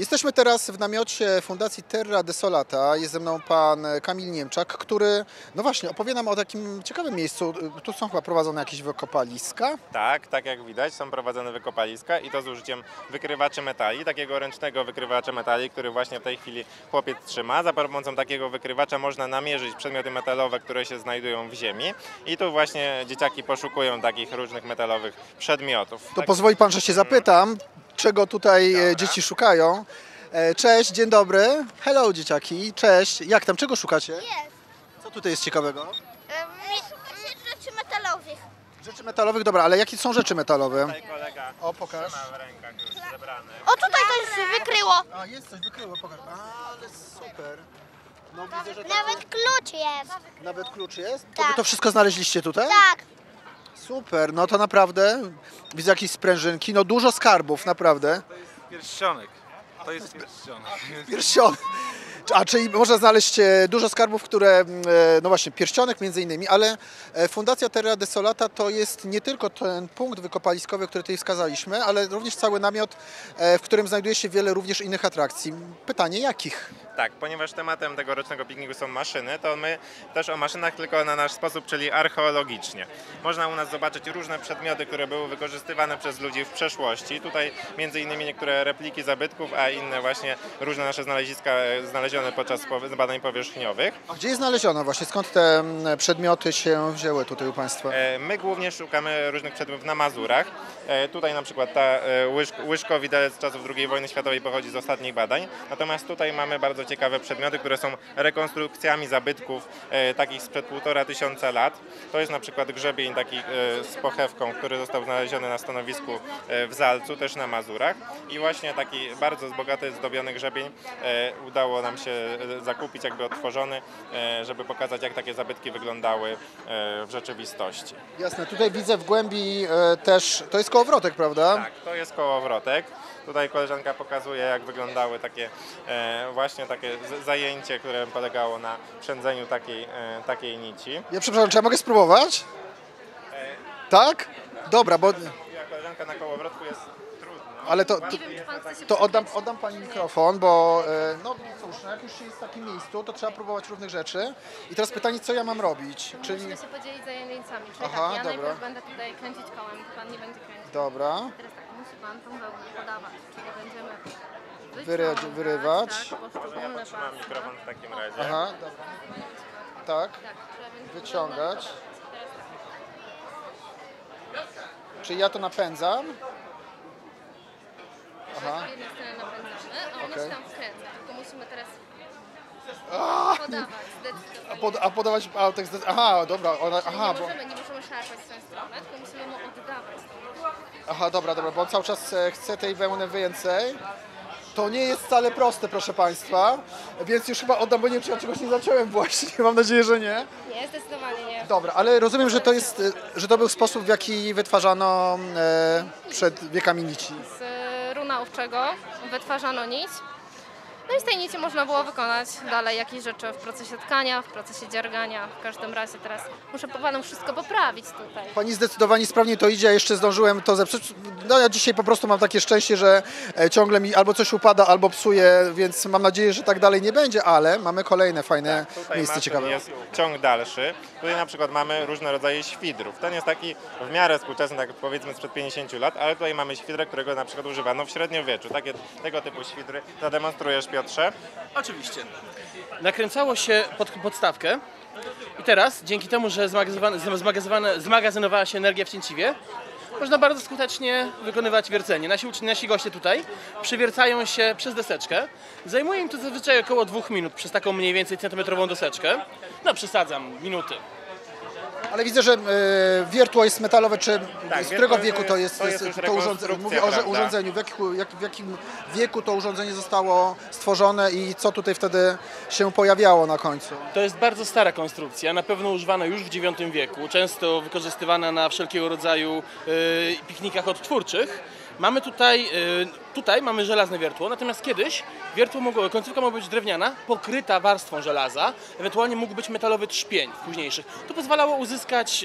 Jesteśmy teraz w namiocie Fundacji Terra Desolata. Jest ze mną pan Kamil Niemczak, który, no właśnie, opowie nam o takim ciekawym miejscu. Tu są chyba prowadzone jakieś wykopaliska. Tak jak widać, są prowadzone wykopaliska i to z użyciem wykrywaczy metali, takiego ręcznego wykrywacza metali, który właśnie w tej chwili chłopiec trzyma. Za pomocą takiego wykrywacza można namierzyć przedmioty metalowe, które się znajdują w ziemi i tu właśnie dzieciaki poszukują takich różnych metalowych przedmiotów. To pozwoli pan, że się zapytam, czego tutaj dzieci szukają. Cześć, dzień dobry. Hello dzieciaki, cześć. Jak tam, czego szukacie? Jest. Co tutaj jest ciekawego? Rzeczy metalowych. Rzeczy metalowych, dobra, ale jakie są rzeczy metalowe? Tutaj kolega O, pokaż. ma w rękach już zebrane. O, tutaj to już wykryło. A, jest coś, wykryło, pokaż. Ale super. No widzę, że Nawet klucz jest. nawet klucz jest. To Tak. wy to wszystko znaleźliście tutaj? Tak. Super, no to naprawdę widzę jakieś sprężynki, no dużo skarbów, naprawdę. Pierścionek. To jest pierścionek. Pierścionek. A czyli można znaleźć dużo skarbów, które, no właśnie, pierścionek między innymi, ale Fundacja Terra Desolata to jest nie tylko ten punkt wykopaliskowy, który tutaj wskazaliśmy, ale również cały namiot, w którym znajduje się wiele również innych atrakcji. Pytanie, jakich? Tak, ponieważ tematem tegorocznego pikniku są maszyny, to my też o maszynach tylko na nasz sposób, czyli archeologicznie. Można u nas zobaczyć różne przedmioty, które były wykorzystywane przez ludzi w przeszłości. Tutaj między innymi niektóre repliki zabytków, a inne właśnie różne nasze znaleziska znalezione podczas badań powierzchniowych. A gdzie je znaleziono właśnie? Skąd te przedmioty się wzięły tutaj u Państwa? My głównie szukamy różnych przedmiotów na Mazurach. Tutaj na przykład ta łyżko-widelec z czasów II wojny światowej pochodzi z ostatnich badań. Natomiast tutaj mamy bardzo ciekawe przedmioty, które są rekonstrukcjami zabytków takich sprzed 1500 lat. To jest na przykład grzebień taki z pochewką, który został znaleziony na stanowisku w Zalcu, też na Mazurach. I właśnie taki bardzo bogaty, zdobiony grzebień udało nam się zakupić, jakby odtworzony, żeby pokazać, jak takie zabytki wyglądały w rzeczywistości. Jasne, tutaj widzę w głębi też, to jest kołowrotek, prawda? Tak, to jest kołowrotek. Tutaj koleżanka pokazuje, jak wyglądały takie właśnie takie zajęcie, które polegało na przędzeniu takiej nici. Ja przepraszam, czy ja mogę spróbować? Tak? Dobra, bo... Koleżanka na kołowrotku jest trudno. Ale to oddam pani mikrofon, bo no cóż, no jak już się jest w takim miejscu, to trzeba próbować różnych rzeczy. I teraz pytanie, co ja mam robić? Czyli... Musimy się podzielić zajęciami. Czyli Aha, tak, ja dobra. najpierw będę tutaj kręcić kołem, to pan nie będzie kręcić. Dobra, Teraz tak, musi pan tą wełnę podawać, czyli będziemy wyrywać. tak, poszczególne Trzymam pasy. mikrofon w takim razie. Aha, dobra. Tak, Tak, trzeba będzie wyciągać. Teraz tak, Czyli ja to napędzam. Aha. z jednej strony napędzamy, a on Okej. się tam wkręca. Tylko musimy teraz podawać zdecydowanie. A podawać... A, tak, aha, dobra, ona, Czyli aha, nie, bo... nie możemy szarpać w tę stronę, tylko musimy mu oddawać. Aha, dobra, bo on cały czas chce tej wełny więcej. To nie jest wcale proste, proszę Państwa, więc już chyba oddam, bo nie wiem, czy ja czegoś nie zacząłem właśnie, mam nadzieję, że nie. Nie, zdecydowanie nie. Dobra, ale rozumiem, że że to był sposób, w jaki wytwarzano przed wiekami nici. Z runa owczego wytwarzano nić. No i z tej nici można było wykonać dalej jakieś rzeczy w procesie tkania, w procesie dziergania. W każdym razie teraz muszę panu wszystko poprawić tutaj. Pani zdecydowanie sprawnie to idzie, a jeszcze zdążyłem to zepsuć. No ja dzisiaj po prostu mam takie szczęście, że ciągle mi albo coś upada, albo psuje, więc mam nadzieję, że tak dalej nie będzie, ale mamy kolejne fajne Tutaj miejsce maszyn ciekawe. jest ciąg dalszy. Tutaj na przykład mamy różne rodzaje świdrów. Ten jest taki w miarę współczesny, tak powiedzmy sprzed 50 lat, ale tutaj mamy świdrę, którego na przykład używano w średniowieczu. Tego typu świdry zademonstrujesz, Piotrze? Oczywiście. Nakręcało się podstawkę i teraz, dzięki temu, że zmagazynowała się energia w cięciwie, można bardzo skutecznie wykonywać wiercenie. Nasi goście tutaj przywiercają się przez deseczkę. Zajmuje im to zazwyczaj około 2 minut przez taką mniej więcej centymetrową deseczkę. No przesadzam, minuty. Ale widzę, że wiertło jest metalowe, czy Tak, z którego wiertło wieku to jest już to urządzenie? rekonstrukcja, Mówię o prawda? urządzeniu, w jakim wieku to urządzenie zostało stworzone i co tutaj wtedy się pojawiało na końcu? To jest bardzo stara konstrukcja, na pewno używana już w IX wieku, często wykorzystywana na wszelkiego rodzaju piknikach odtwórczych. Mamy tutaj mamy żelazne wiertło, natomiast kiedyś końcówka mogła być drewniana, pokryta warstwą żelaza, ewentualnie mógł być metalowy trzpień w późniejszych. To pozwalało uzyskać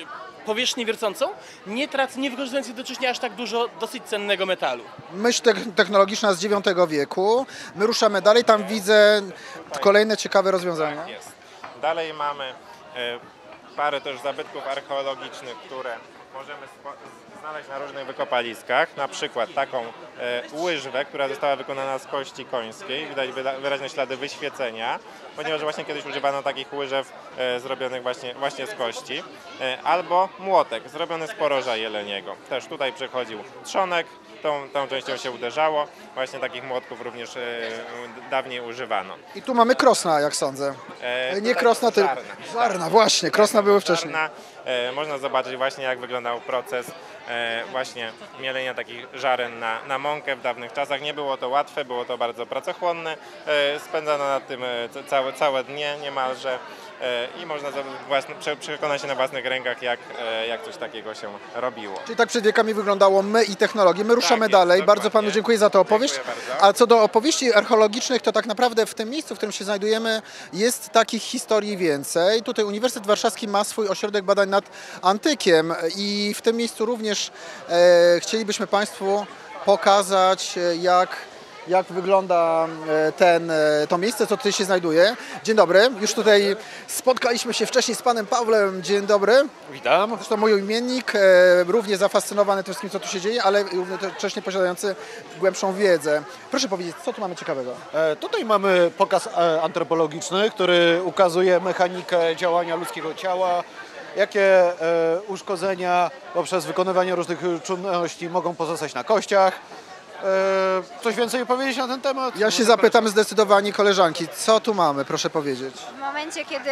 powierzchnię wiercącą, nie wykorzystując jednocześnie aż tak dużo dosyć cennego metalu. Myśl technologiczna z IX wieku. My ruszamy dalej, tam widzę kolejne ciekawe rozwiązania. Tak jest. Dalej mamy parę też zabytków archeologicznych, które możemy znaleźć na różnych wykopaliskach. Na przykład taką łyżwę, która została wykonana z kości końskiej. Widać wyraźne ślady wyświecenia, ponieważ właśnie kiedyś używano takich łyżew zrobionych właśnie z kości. Albo młotek zrobiony z poroża jeleniego. Też tutaj przechodził trzonek, tą częścią się uderzało. Właśnie takich młotków również dawniej używano. I tu mamy krosna, jak sądzę. Nie krosna, tylko żarna, właśnie. Krosna były wcześniej. Żarna. Można zobaczyć właśnie, jak wyglądał proces właśnie mielenia takich żaren na mąkę w dawnych czasach. Nie było to łatwe, było to bardzo pracochłonne. Spędzano nad tym całe dnie niemalże i można przekonać się na własnych rękach, jak coś takiego się robiło. Czyli tak przed wiekami wyglądało my i technologie. My ruszamy jest, dalej. dokładnie. Bardzo panu dziękuję za tę opowieść. Dziękuję bardzo. A co do opowieści archeologicznych, to tak naprawdę w tym miejscu, w którym się znajdujemy, jest takich historii więcej. Tutaj Uniwersytet Warszawski ma swój ośrodek badań nad antykiem i w tym miejscu również chcielibyśmy Państwu pokazać, jak wygląda to miejsce, co tutaj się znajduje. Dzień dobry, już tutaj spotkaliśmy się wcześniej z panem Pawłem. Dzień dobry. Witam. Zresztą mój imiennik, równie zafascynowany tym wszystkim, co tu się dzieje, ale równocześnie posiadający głębszą wiedzę. Proszę powiedzieć, co tu mamy ciekawego? Tutaj mamy pokaz antropologiczny, który ukazuje mechanikę działania ludzkiego ciała, jakie uszkodzenia poprzez wykonywanie różnych czynności mogą pozostać na kościach. Coś więcej powiedzieć na ten temat? Ja się zapytam zdecydowanie koleżanki, co tu mamy, proszę powiedzieć. W momencie, kiedy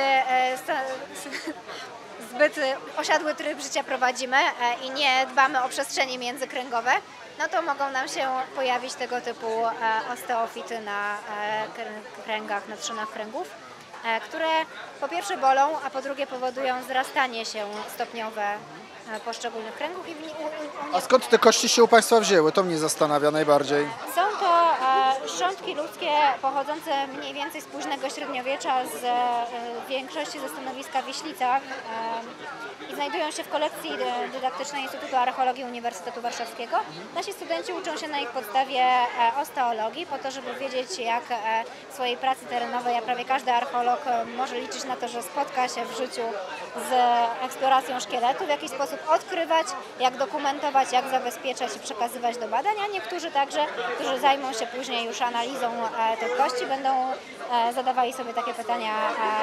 zbyt osiadły tryb życia prowadzimy i nie dbamy o przestrzenie międzykręgowe, no to mogą nam się pojawić tego typu osteofity na kręgach, na trzonach kręgów, które po pierwsze bolą, a po drugie powodują zrastanie się stopniowe poszczególnych kręgów. A skąd te kości się u Państwa wzięły? To mnie zastanawia najbardziej. Są to szczątki ludzkie pochodzące mniej więcej z późnego średniowiecza, z większości ze stanowiska w Wiślicach i znajdują się w kolekcji dydaktycznej Instytutu Archeologii Uniwersytetu Warszawskiego. Nasi studenci uczą się na ich podstawie osteologii po to, żeby wiedzieć, jak w swojej pracy terenowej, a prawie każdy archeolog może liczyć na to, że spotka się w życiu z eksploracją szkieletu, w jakiś sposób odkrywać, jak dokumentować, jak zabezpieczać i przekazywać do badań, a niektórzy także, którzy zajmą się później już analizą tych kości, będą zadawali sobie takie pytania,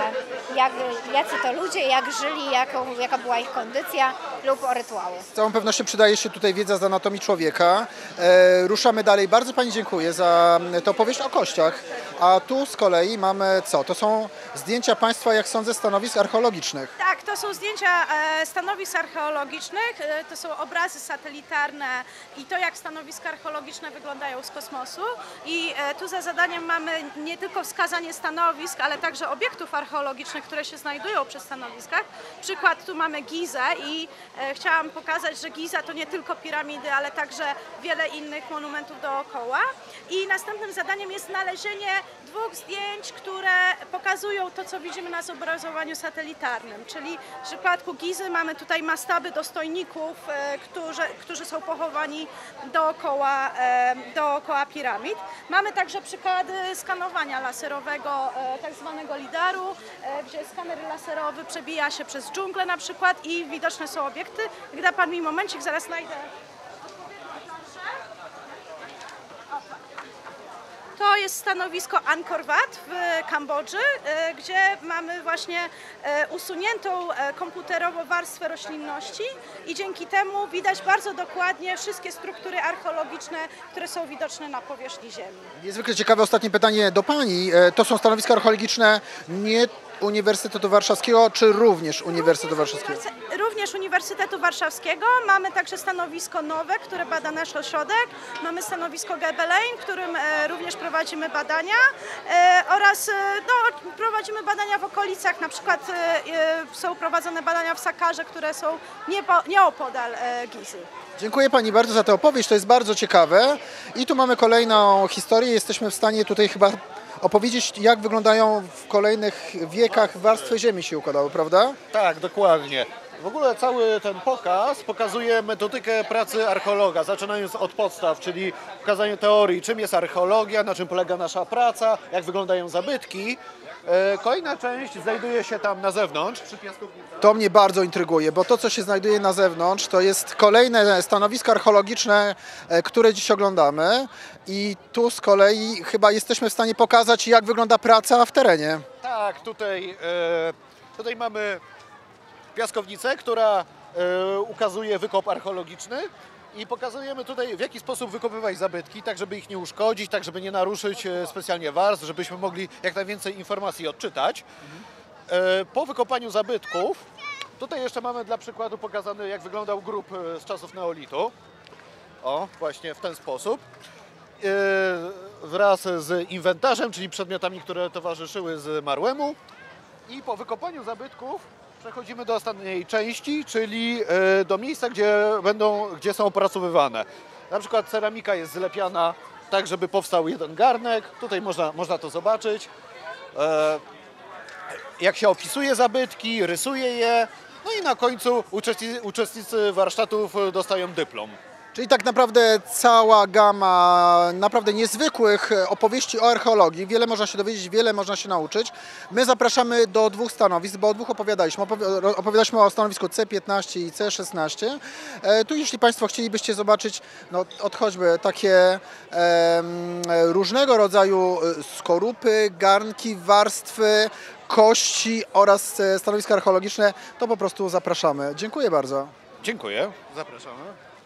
jacy to ludzie, jak żyli, jaka była ich kondycja lub o rytuały. Z całą pewnością przydaje się tutaj wiedza z anatomii człowieka. Ruszamy dalej. Bardzo Pani dziękuję za tę opowieść o kościach. A tu z kolei mamy co? To są zdjęcia Państwa, jak sądzę, stanowisk archeologicznych. Tak, to są zdjęcia stanowisk archeologicznych, to są obrazy satelitarne i to, jak stanowiska archeologiczne wyglądają z kosmosu. I tu za zadaniem mamy nie tylko wskazanie stanowisk, ale także obiektów archeologicznych, które się znajdują przy stanowiskach. Przykład, tu mamy Gizę i chciałam pokazać, że Giza to nie tylko piramidy, ale także wiele innych monumentów dookoła. I następnym zadaniem jest znalezienie dwóch zdjęć, które pokazują to, co widzimy na zobrazowaniu satelitarnym. Czyli w przypadku Gizy mamy tutaj mastaby dostojników, którzy są pochowani dookoła piramid. Mamy także przykłady skanowania laserowego, tak zwanego lidaru, gdzie skaner laserowy przebija się przez dżunglę na przykład i widoczne są obiekty. Jak da Pan mi momencik, zaraz znajdę. To jest stanowisko Angkor Wat w Kambodży, gdzie mamy właśnie usuniętą komputerowo warstwę roślinności i dzięki temu widać bardzo dokładnie wszystkie struktury archeologiczne, które są widoczne na powierzchni Ziemi. Niezwykle ciekawe ostatnie pytanie do Pani. To są stanowiska archeologiczne nie Uniwersytetu Warszawskiego, czy również Uniwersytetu Warszawskiego? Również Uniwersytetu Warszawskiego. Mamy także stanowisko nowe, które bada nasz ośrodek. Mamy stanowisko Gebelein, w którym również prowadzimy badania oraz prowadzimy badania w okolicach. Na przykład są prowadzone badania w Sakarze, które są nieopodal Gizy. Dziękuję Pani bardzo za tę opowieść, to jest bardzo ciekawe. I tu mamy kolejną historię. Jesteśmy w stanie tutaj chyba opowiedzieć, jak wyglądają w kolejnych wiekach warstwy ziemi się układały, prawda? Tak, dokładnie. W ogóle cały ten pokaz pokazuje metodykę pracy archeologa, zaczynając od podstaw, czyli pokazanie teorii, czym jest archeologia, na czym polega nasza praca, jak wyglądają zabytki. Kolejna część znajduje się tam na zewnątrz, przy piaskownicy. To mnie bardzo intryguje, bo to, co się znajduje na zewnątrz, to jest kolejne stanowisko archeologiczne, które dziś oglądamy. I tu z kolei chyba jesteśmy w stanie pokazać, jak wygląda praca w terenie. Tak, tutaj mamy piaskownicę, która ukazuje wykop archeologiczny i pokazujemy tutaj, w jaki sposób wykopywać zabytki, tak żeby ich nie uszkodzić, tak żeby nie naruszyć specjalnie warstw, żebyśmy mogli jak najwięcej informacji odczytać. Po wykopaniu zabytków, tutaj jeszcze mamy dla przykładu pokazany, jak wyglądał grób z czasów neolitu. O, właśnie w ten sposób. Wraz z inwentarzem, czyli przedmiotami, które towarzyszyły zmarłemu. I po wykopaniu zabytków przechodzimy do ostatniej części, czyli do miejsca, gdzie są opracowywane. Na przykład ceramika jest zlepiana tak, żeby powstał jeden garnek. Tutaj można to zobaczyć. Jak się opisuje zabytki, rysuje je. No i na końcu uczestnicy warsztatów dostają dyplom. Czyli tak naprawdę cała gama naprawdę niezwykłych opowieści o archeologii. Wiele można się dowiedzieć, wiele można się nauczyć. My zapraszamy do 2 stanowisk, bo o 2 opowiadaliśmy. Opowiadaliśmy o stanowisku C15 i C16. Tu jeśli Państwo chcielibyście zobaczyć, no, choćby takie różnego rodzaju skorupy, garnki, warstwy, kości oraz stanowiska archeologiczne, to po prostu zapraszamy. Dziękuję bardzo. Dziękuję. Zapraszamy.